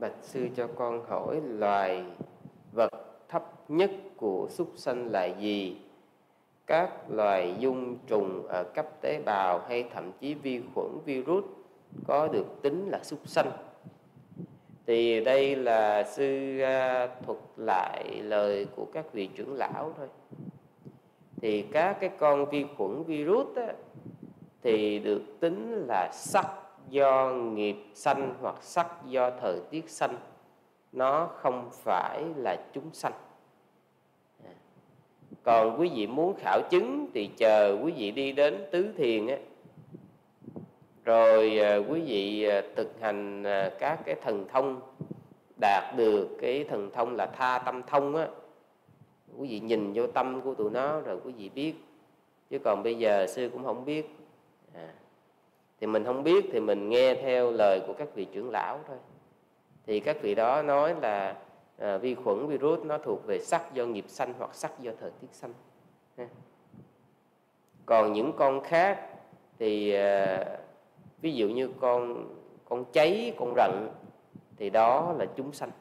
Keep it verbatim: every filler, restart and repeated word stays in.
Bạch sư cho con hỏi loài vật thấp nhất của súc sanh là gì? Các loài dung trùng ở cấp tế bào hay thậm chí vi khuẩn, virus có được tính là súc sanh? Thì đây là sư uh, thuật lại lời của các vị trưởng lão thôi. Thì các cái con vi khuẩn, virus á, thì được tính là sắc do nghiệp sanh hoặc sắc do thời tiết sanh, nó không phải là chúng sanh. Còn quý vị muốn khảo chứng thì chờ quý vị đi đến tứ thiền á, rồi quý vị thực hành các cái thần thông, đạt được cái thần thông là tha tâm thông á, quý vị nhìn vô tâm của tụi nó rồi quý vị biết. Chứ còn bây giờ sư cũng không biết. à, Thì mình không biết thì mình nghe theo lời của các vị trưởng lão thôi. Thì các vị đó nói là à, vi khuẩn, virus nó thuộc về sắc do nghiệp sanh hoặc sắc do thời tiết sanh. ha. Còn những con khác thì à, ví dụ như con con cháy, con rận thì đó là chúng sanh.